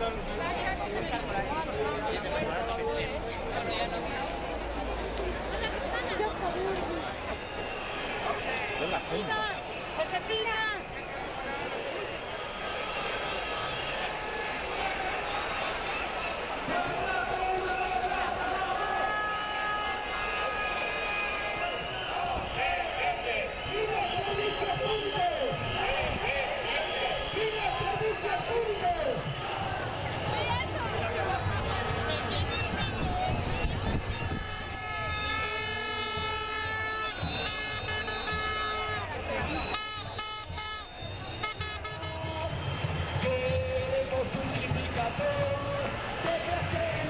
Josefina. Queremos un sindicato de clase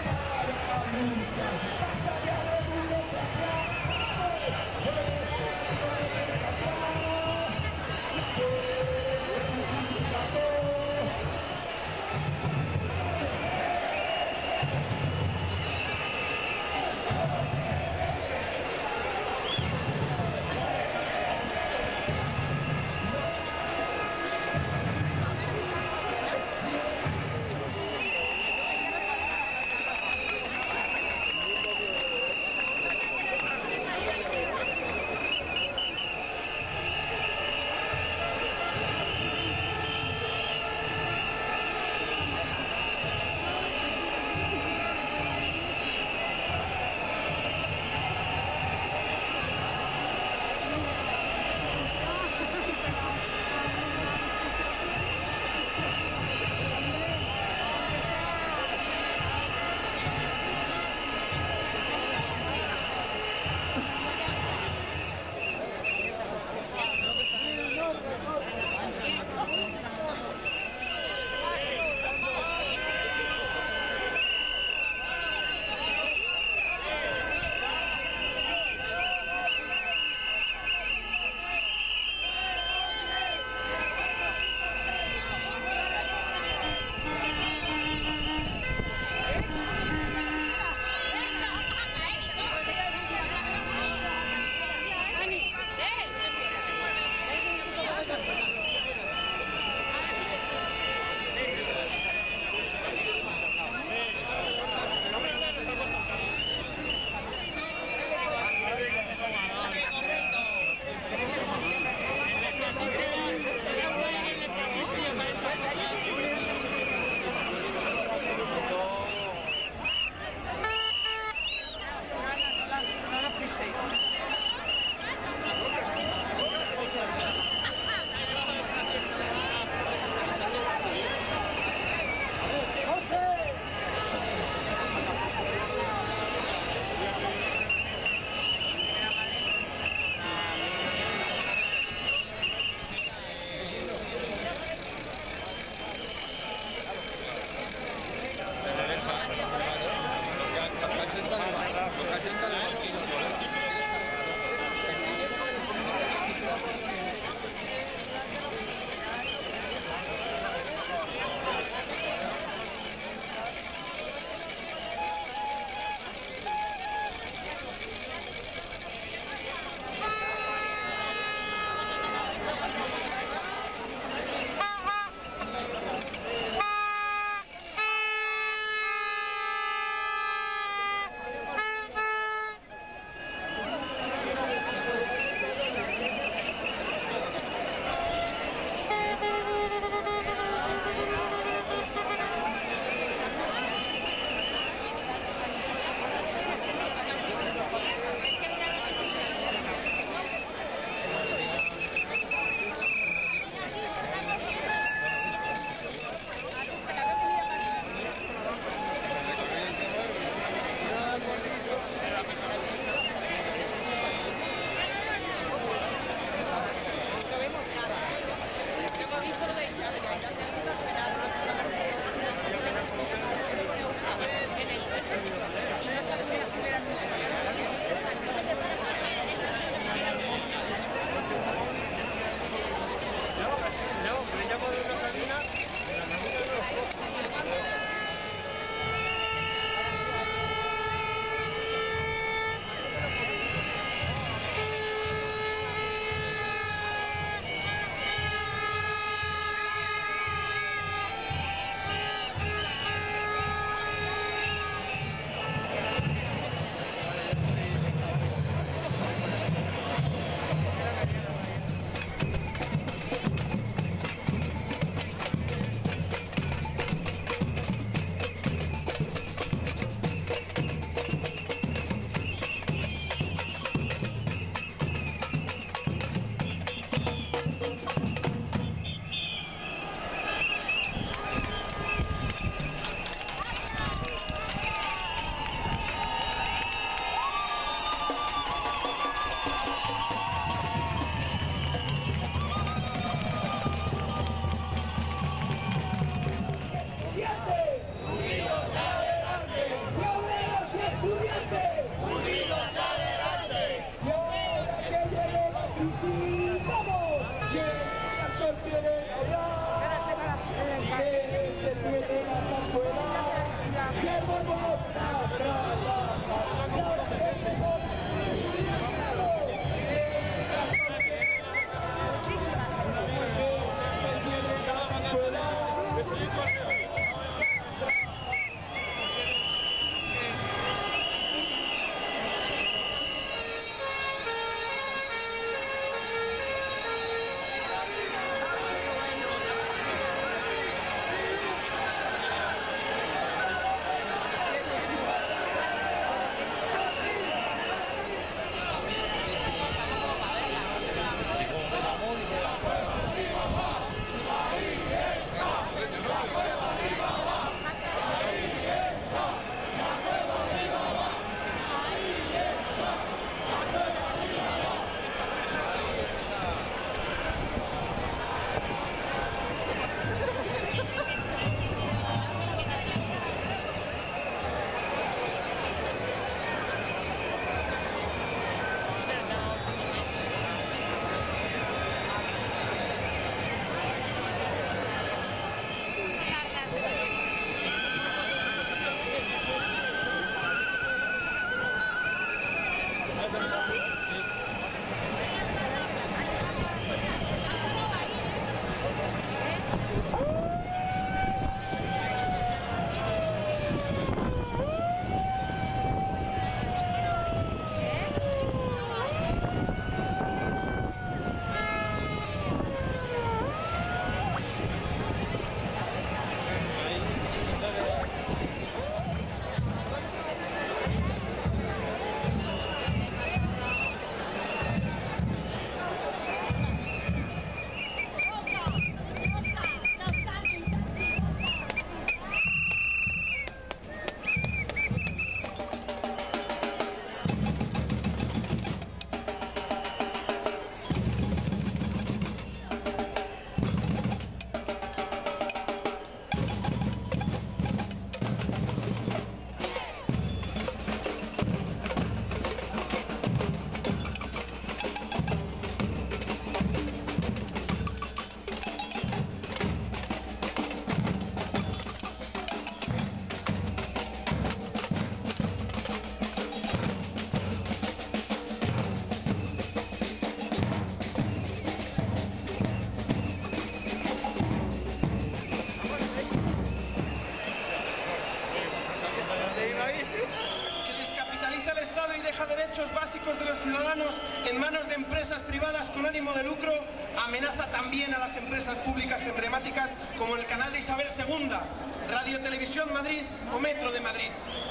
en manos de empresas privadas con ánimo de lucro, amenaza también a las empresas públicas emblemáticas como el canal de Isabel II, Radio Televisión Madrid o Metro de Madrid.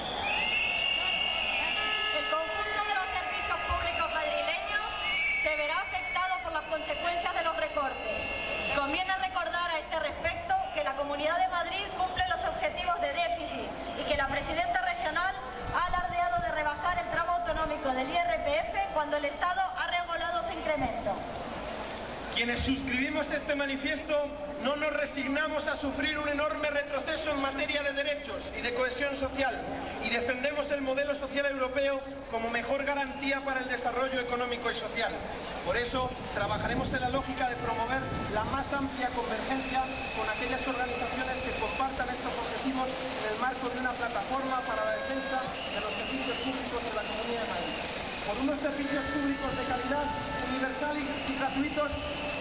El conjunto de los servicios públicos madrileños se verá afectado por las consecuencias de los recortes. Conviene recordar a este respecto que la Comunidad de Madrid cumple los objetivos de déficit y que la presidenta regional ha alardeado de rebajar el tramo autonómico del IRPF cuando el Estado ha regulado su incremento. Quienes suscribimos este manifiesto no nos resignamos a sufrir un enorme retroceso en materia de derechos y de cohesión social y defendemos el modelo social europeo como mejor garantía para el desarrollo económico y social. Por eso trabajaremos en la lógica de promover la más amplia convergencia con aquellas organizaciones que compartan estos objetivos en el marco de una plataforma para la defensa de los servicios públicos de la Comunidad de Madrid. Por unos servicios públicos de calidad, universales y gratuitos